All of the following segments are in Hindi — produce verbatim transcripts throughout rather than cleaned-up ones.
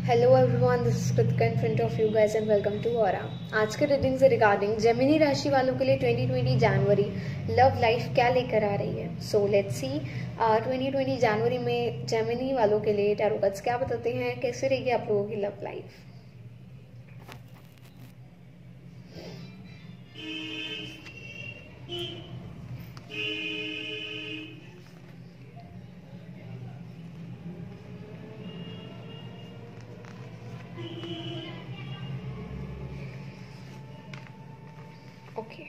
Hello everyone, this is Kritika in front of you guys and welcome to Aura. आज के रीडिंग से रिगार्डिंग जेमिनी राशि वालों के लिए ट्वेंटी ट्वेंटी जनवरी लव लाइफ क्या लेकर आ रही है। So let's see twenty twenty जनवरी में जेमिनी वालों के लिए टैरो कार्ड्स क्या बताते हैं, कैसे रहेगी आप लोगों की love life. Okay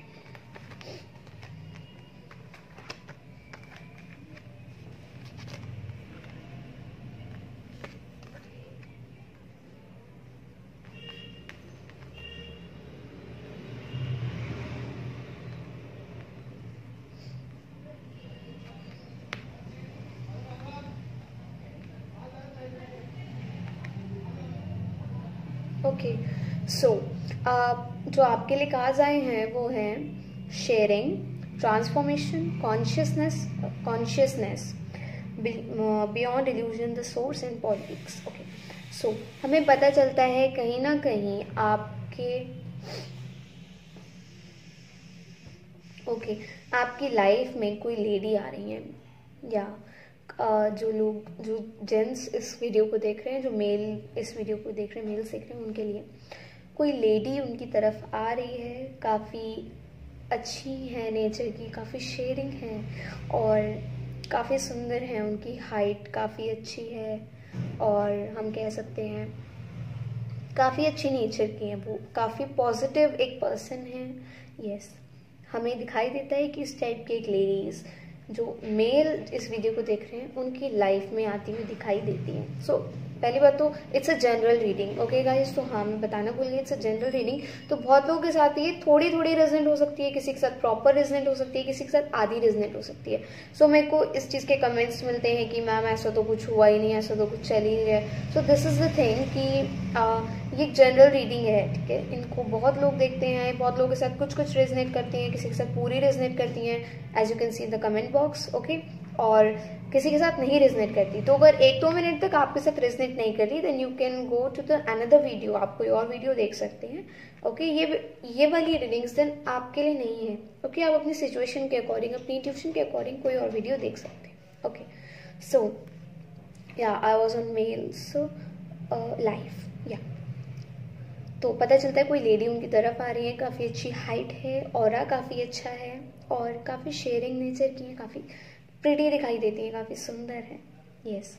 okay so जो आपके लिए कार्ड्स आए हैं वो हैं sharing, transformation, consciousness consciousness beyond illusion, the source and politics. Okay so हमें पता चलता है कहीं ना कहीं आपके ओके okay, आपकी लाइफ में कोई लेडी आ रही है, या Uh, जो लोग जो जेंट्स इस वीडियो को देख रहे हैं, जो मेल इस वीडियो को देख रहे हैं, मेल्स देख रहे हैं, उनके लिए कोई लेडी उनकी तरफ आ रही है। काफ़ी अच्छी है नेचर की, काफ़ी शेयरिंग है और काफ़ी सुंदर है। उनकी हाइट काफ़ी अच्छी है और हम कह सकते हैं काफ़ी अच्छी नेचर की है। वो काफ़ी पॉजिटिव एक पर्सन है। यस, हमें दिखाई देता है कि इस टाइप की एक लेडीज़ जो मेल इस वीडियो को देख रहे हैं उनकी लाइफ में आती हुई दिखाई देती है। सो so, पहली बात तो it's a general reading. Okay guys, तो हाँ मैं बताना भूल गई, इट्स अ जनरल रीडिंग। तो बहुत लोगों के साथ ये थोड़ी थोड़ी रेजनेंट हो सकती है, किसी के साथ प्रॉपर रेजनेंट हो सकती है, किसी के साथ आधी रेजनेंट हो सकती है। सो so, मेरे को इस चीज़ के कमेंट्स मिलते हैं कि मैम ऐसा तो कुछ हुआ ही नहीं, ऐसा तो कुछ चल ही नहीं है। So this is the thing कि आ, ये जनरल रीडिंग है, ठीक है। इनको बहुत लोग देखते हैं, बहुत लोगों के साथ कुछ कुछ रेजनेट करती हैं, किसी के साथ पूरी रेजनेट करती हैं, as you can see in the comment box. Okay, और किसी के साथ नहीं रेजनेट करती। तो अगर एक दो मिनट तक आपके साथ रेजनेट नहीं कर रही, then you can go to the another video, आप कोई और वीडियो देख सकते हैं। Okay okay? ये ये वाली रीडिंग्स देन आपके लिए नहीं है। Okay okay? आप अपनी सिचुएशन के अकॉर्डिंग, अपनी ट्यूशन के अकॉर्डिंग कोई और वीडियो देख सकते हैं। ओके सो या I was on males life या तो पता चलता है कोई लेडी उनकी तरफ आ रही है, काफ़ी अच्छी हाइट है, ऑरा काफ़ी अच्छा है और काफ़ी शेयरिंग नेचर की है, काफ़ी प्रिटी दिखाई देती है, काफ़ी सुंदर है। यस,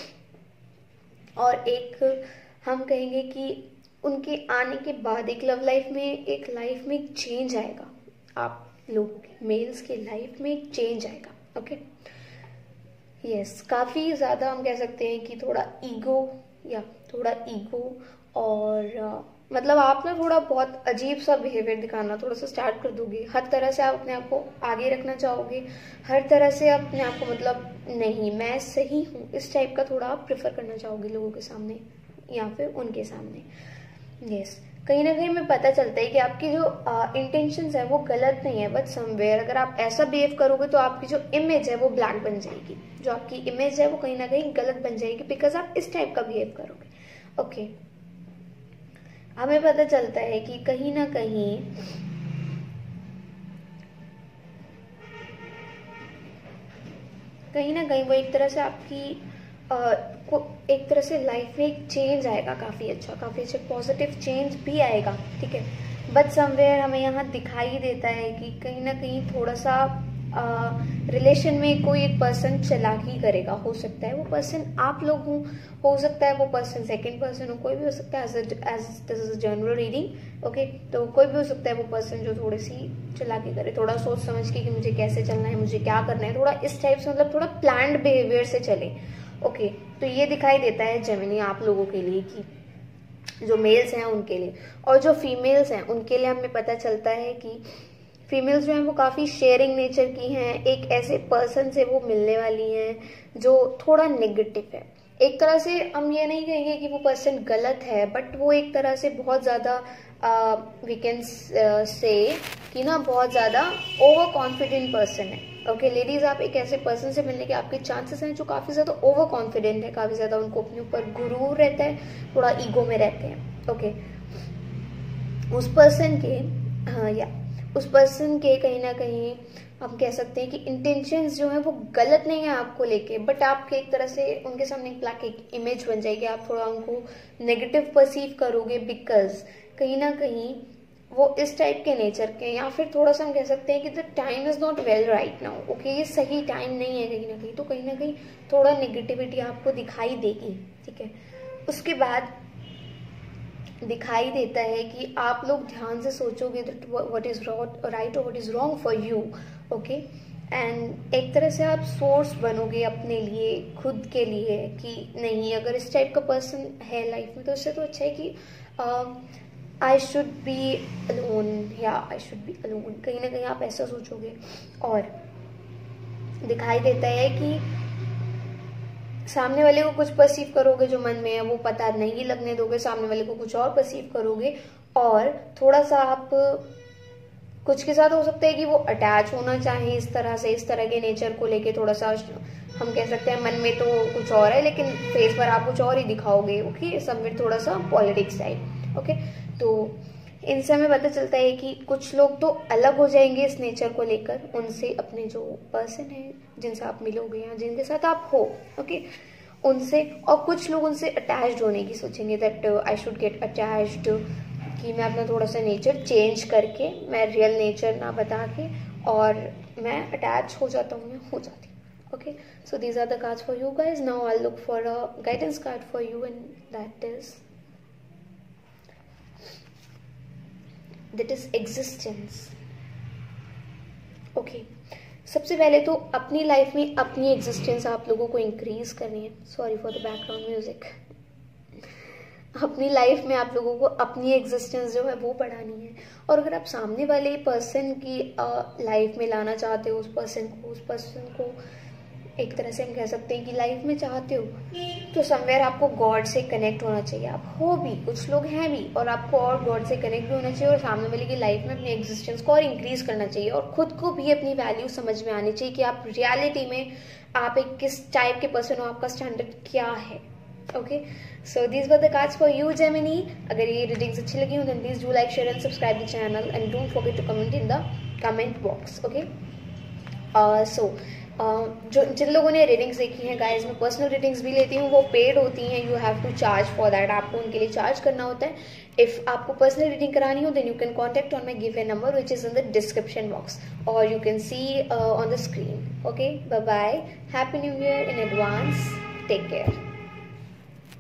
और एक हम कहेंगे कि उनके आने के बाद एक लव लाइफ में, एक लाइफ में एक चेंज आएगा। आप लोगों के मेल्स के लाइफ में एक चेंज आएगा। ओके यस, काफ़ी ज़्यादा हम कह सकते हैं कि थोड़ा ईगो या थोड़ा ईगो और uh, मतलब आप ना थोड़ा बहुत अजीब सा बिहेवियर दिखाना थोड़ा सा स्टार्ट कर दोगे। हर तरह से आप अपने आप को आगे रखना चाहोगे, हर तरह से अपने आप को मतलब नहीं मैं सही हूँ इस टाइप का थोड़ा आप प्रेफर करना चाहोगे लोगों के सामने या फिर उनके सामने। यस, कहीं ना कहीं में पता चलता है कि आपकी जो इंटेंशंस है वो गलत नहीं है, बट समवेयर अगर आप ऐसा बिहेव करोगे तो आपकी जो इमेज है वो ब्लैक बन जाएगी। जो आपकी इमेज है वो कहीं ना कहीं गलत बन जाएगी, बिकॉज आप इस टाइप का बिहेव करोगे। Okay okay. हमें पता चलता है कि कहीं ना कहीं कहीं ना कहीं वो एक तरह से आपकी आ, को एक तरह से लाइफ में एक चेंज आएगा, काफ़ी अच्छा, काफ़ी अच्छा पॉजिटिव चेंज भी आएगा, ठीक है। बट समवेयर हमें यहाँ दिखाई देता है कि कहीं ना कहीं थोड़ा सा रिलेशन uh, में कोई एक पर्सन चालाकी करेगा। हो सकता है वो पर्सन आप लोग हो हो सकता है वो पर्सन सेकंड पर्सन हो, कोई भी हो सकता है। As this is general reading. Okay, तो कोई भी हो सकता है वो पर्सन जो थोड़ी सी चालाकी करे, थोड़ा सोच समझ के कि मुझे कैसे चलना है, मुझे क्या करना है, थोड़ा इस टाइप से मतलब थोड़ा प्लान्ड बिहेवियर से चले। ओके, तो ये दिखाई देता है जेमिनी आप लोगों के लिए कि जो मेल्स हैं उनके लिए, और जो फीमेल्स हैं उनके लिए हमें पता चलता है कि फीमेल्स जो हैं वो काफ़ी शेयरिंग नेचर की हैं। एक ऐसे पर्सन से वो मिलने वाली हैं जो थोड़ा नेगेटिव है। एक तरह से हम ये नहीं कहेंगे कि वो पर्सन गलत है, बट वो एक तरह से बहुत ज़्यादा वी कैन से कि ना बहुत ज़्यादा ओवर कॉन्फिडेंट पर्सन है। ओके लेडीज, आप एक ऐसे पर्सन से मिलने के आपके चांसेस हैं जो काफ़ी ज़्यादा ओवर कॉन्फिडेंट है, काफ़ी ज़्यादा उनको अपने ऊपर गुरूर रहता है, थोड़ा ईगो में रहते हैं। ओके उस पर्सन के हाँ या उस पर्सन के कहीं ना कहीं हम कह सकते हैं कि इंटेंशंस जो है वो गलत नहीं है आपको लेके, बट आपके एक तरह से उनके सामने एक ब्लैक एक इमेज बन जाएगी, आप थोड़ा उनको नेगेटिव परसीव करोगे, बिकॉज कहीं ना कहीं वो इस टाइप के नेचर के, या फिर थोड़ा सा हम कह सकते हैं कि the time is not well right now. Okay ये सही टाइम नहीं है कहीं ना कहीं, तो कहीं ना कहीं थोड़ा नेगेटिविटी आपको दिखाई देगी। ठीक है, उसके बाद दिखाई देता है कि आप लोग ध्यान से सोचोगे व्हाट इज राइट और what is wrong for you. Okay and एक तरह से आप सोर्स बनोगे अपने लिए, खुद के लिए, कि नहीं अगर इस टाइप का पर्सन है लाइफ में तो इससे तो अच्छा है कि आई शुड बी अलोन या आई शुड बी अलोन, कहीं ना कहीं आप ऐसा सोचोगे। और दिखाई देता है कि सामने वाले को कुछ परसीव करोगे जो मन में है वो पता नहीं लगने दोगे, सामने वाले को कुछ और परसीव करोगे, और थोड़ा सा आप कुछ के साथ हो सकता है कि वो अटैच होना चाहे इस तरह से, इस तरह के नेचर को लेके थोड़ा सा हम कह सकते हैं मन में तो कुछ और है लेकिन फेस पर आप कुछ और ही दिखाओगे। ओके सब में थोड़ा सा पॉलिटिक्स टाइप। ओके तो इनसे हमें पता चलता है कि कुछ लोग तो अलग हो जाएंगे इस नेचर को लेकर उनसे, अपने जो पर्सन है जिनसे आप मिलोगे या जिनके साथ आप हो, ओके उनसे, और कुछ लोग उनसे अटैच्ड होने की सोचेंगे, that I should get attached, कि मैं अपना थोड़ा सा नेचर चेंज करके, मैं रियल नेचर ना बता के, और मैं अटैच हो जाता हूँ या हो जाती हूँ। Okay so these are the cards for you guys. Now I look for a guidance card for you and that is that is existence. Okay सबसे पहले तो अपनी लाइफ में अपनी एग्जिस्टेंस आप लोगों को इंक्रीज करनी है। Sorry for the background music. अपनी लाइफ में आप लोगों को अपनी एग्जिस्टेंस जो है वो बढ़ानी है, और अगर आप सामने वाले पर्सन की लाइफ में लाना चाहते हो उस पर्सन को उस पर्सन को एक तरह से हम कह सकते हैं कि लाइफ में चाहते हो, तो समवेयर आपको गॉड से कनेक्ट होना चाहिए। आप हो भी, कुछ लोग हैं भी, और आपको और गॉड से कनेक्ट भी होना चाहिए, और सामने वाले की लाइफ में अपनी एग्जिस्टेंस को और इंक्रीज करना चाहिए, और खुद को भी अपनी वैल्यू समझ में आनी चाहिए कि आप रियलिटी में आप एक किस टाइप के पर्सन हो, आपका स्टैंडर्ड क्या है। Okay so these were the cards for you Gemini. अगर ये रीडिंग्स अच्छी लगी हो then please do like share and subscribe the channel and don't forget to comment in the comment box. Okay so Uh, जो जिन लोगों ने रीडिंग्स देखी हैं गाइज, मैं पर्सनल रीडिंग्स भी लेती हूँ, वो पेड होती हैं, you have to charge for that, आपको उनके लिए चार्ज करना होता है। इफ आपको पर्सनल रीडिंग करानी हो then you can contact on my give a number which is in the description box और you can see on the screen. Okay bye bye, happy new year in advance, take care.